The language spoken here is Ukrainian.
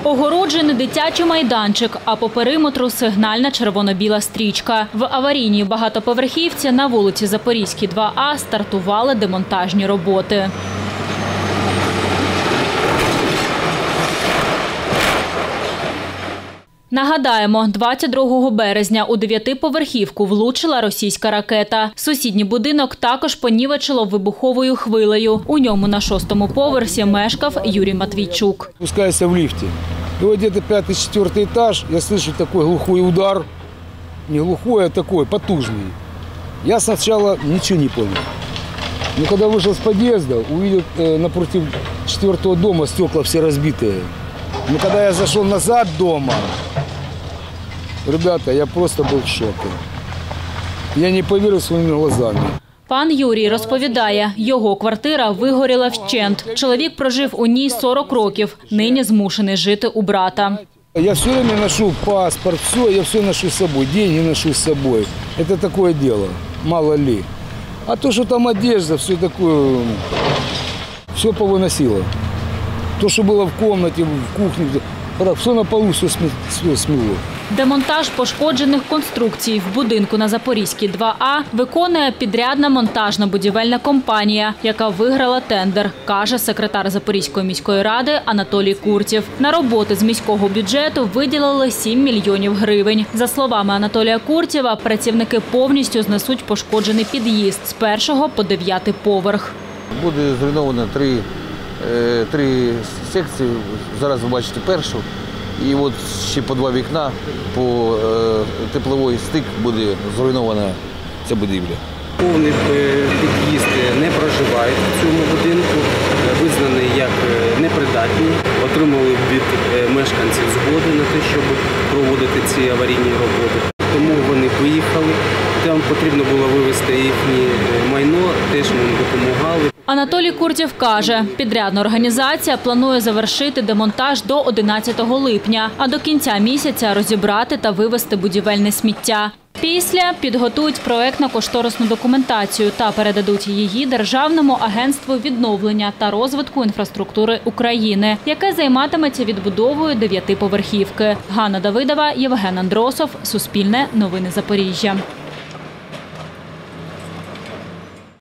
Огороджений дитячий майданчик, а по периметру сигнальна червоно-біла стрічка. В аварійній багатоповерхівці на вулиці Запорізькій, 2А стартували демонтажні роботи. Нагадаємо, 22 березня у 9-поверхівку влучила російська ракета. Сусідній будинок також понівечило вибуховою хвилею. У ньому на 6-му поверсі мешкав Юрій Матвійчук. Спускаюся в лифті. И вот где-то 5-4 этаж, я слышу такой глухой удар. Не глухой, а такой, потужный. Я сначала ничего не понял. Но когда вышел с подъезда, увидел напротив 4-го дома стекла все разбитые. Но когда я зашел назад дома, ребята, я просто был в шоке. Я не поверил своими глазами. Пан Юрій розповідає, його квартира вигоріла вщент. Чоловік прожив у ній 40 років, нині змушений жити у брата. Я все время ношу паспорт, все, я все ношу с собой, деньги ношу с собой. Это такое дело, мало ли. А то, что там одежда, все такое, все повыносило. То, что было в комнате, в кухне, все на полу все смело. Демонтаж пошкоджених конструкцій в будинку на Запорізькій, 2А виконує підрядна монтажна будівельна компанія, яка виграла тендер, каже секретар Запорізької міської ради Анатолій Куртєв. На роботи з міського бюджету виділили 7 мільйонів гривень. За словами Анатолія Куртєва, працівники повністю знесуть пошкоджений під'їзд з 1-го по 9-й поверх. Буде зруйновано три секції. Зараз ви бачите першу. І от ще по 2 вікна, по тепловий стик буде зруйнована ця будівля. Повний під'їзд не проживають в цьому будинку, визнаний як непридатні, отримали від мешканців згоди на те, щоб проводити ці аварійні роботи. Тому вони виїхали, там потрібно було вивезти їхнє майно, теж ми їм допомагали. Анатолій Куртєв каже, підрядна організація планує завершити демонтаж до 11 липня, а до кінця місяця розібрати та вивезти будівельне сміття. Після підготують проектно-кошторисну документацію та передадуть її Державному агентству відновлення та розвитку інфраструктури України, яке займатиметься відбудовою 9-поверхівки. Ганна Давидова, Євген Андросов, Суспільне, Новини Запоріжжя.